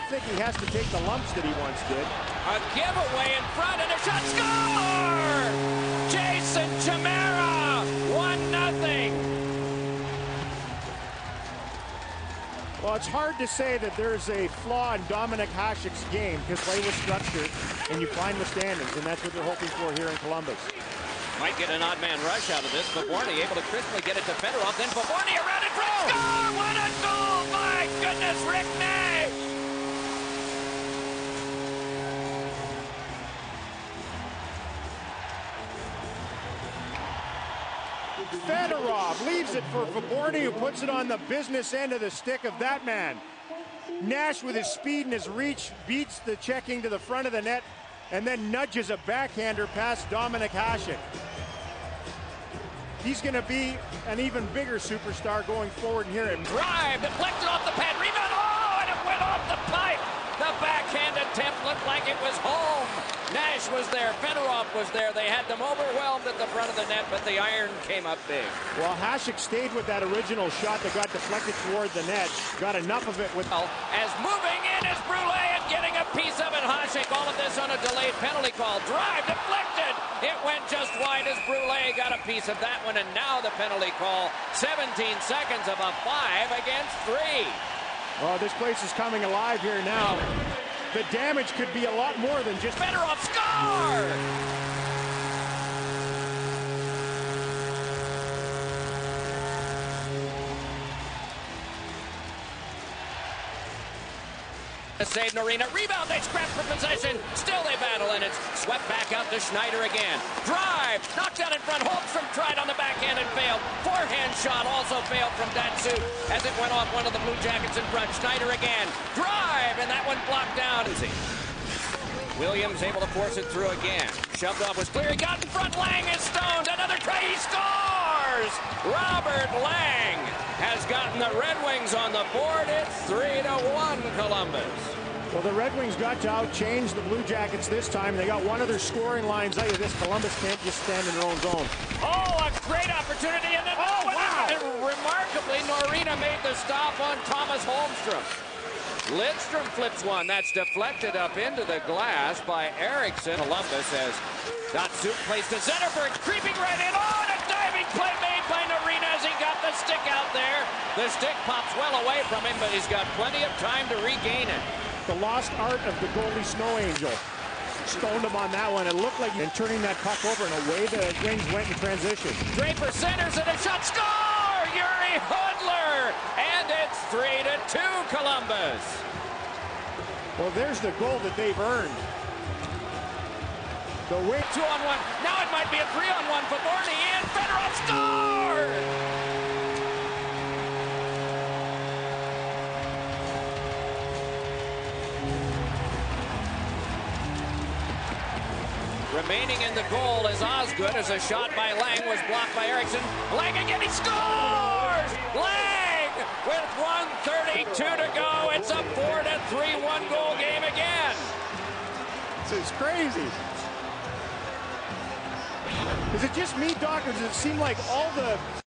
think he has to take the lumps that he once did. A giveaway in front and a shot. Score! Jason Chimera, 1-0. Well, it's hard to say that there's a flaw in Dominik Hasek's game because play with structure and you climb the standings, and that's what they're hoping for here in Columbus. Might get an odd man rush out of this. Favorny able to crisply get it to Fedorov. Then Favorny around it. Score! What a goal! My goodness, Rick Nash! Fedorov leaves it for Favorny, who puts it on the business end of the stick of that man. Nash, with his speed and his reach, beats the checking to the front of the net and then nudges a backhander past Dominik Hasek. He's going to be an even bigger superstar going forward here. Drive, deflected off the pad, rebound, oh, and it went off the pipe. The backhand attempt looked like it was home. Nash was there, Fedorov was there. They had them overwhelmed at the front of the net, but the iron came up big. Well, Hasek stayed with that original shot that got deflected toward the net. Got enough of it with... As moving in is Brule and getting a piece of it. Hasek, all of this on a delayed penalty call. Drive, deflected. It went just wide as Brule got a piece of that one, and now the penalty call. 17 seconds of a 5 against 3. Oh, this place is coming alive here now. The damage could be a lot more than just... Fedorov score! Save Norina, rebound, they scrap for possession, still they battle, and it's swept back out to Schneider again. Drive, knocked out in front, Holmstrom tried on the backhand and failed. Forehand shot also failed from Datsuk as it went off one of the Blue Jackets in front. Schneider again, drive, and that one blocked down. Williams able to force it through again. Shoved off, was clear, he got in front, Lang is stoned, another try, he scores! Robert Lang has gotten the Red Wings on the board. It's 3-1 Columbus. Well, the Red Wings got to outchange the Blue Jackets this time. They got one of their scoring lines out of this. Columbus can't just stand in their own zone. Oh, a great opportunity, and then wow! And remarkably, Norina made the stop on Thomas Holmstrom. Lidstrom flips one. That's deflected up into the glass by Eriksson. Columbus has Datsuk placed to Zetterberg, creeping right in. Oh, and a diving play made by Norina as he got the stick out there. The stick pops well away from him, but he's got plenty of time to regain it. The lost art of the goalie Snow Angel. Stoned him on that one. It looked like and turning that puck over, and away the Wings went in transition. Draper centers and a shot. Score! Yuri Hodler! And it's 3-2 Columbus. Well, there's the goal that they've earned. The wing. 2-on-1. Now it might be a 3-on-1 for Favorny, and Fedorov scores! Remaining in the goal is Osgood as a shot by Lang was blocked by Eriksson. Lang again, he scores! Lang with 1:32 to go. It's a 4-3 one-goal game again. This is crazy. Is it just me, Doc, or does it seem like all the